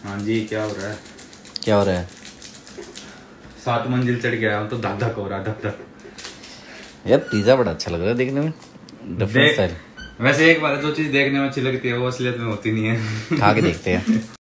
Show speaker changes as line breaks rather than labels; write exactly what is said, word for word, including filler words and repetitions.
हाँ जी, क्या हो रहा है?
क्या हो रहा है?
सात मंजिल चढ़ गया हूँ तो धक धक हो रहा, धक धक।
यार पिज्जा बड़ा अच्छा लग रहा है देखने में, डिफरेंट स्टाइल।
वैसे एक बार जो चीज देखने में अच्छी लगती है वो असलियत में होती नहीं है।
खा के देखते हैं।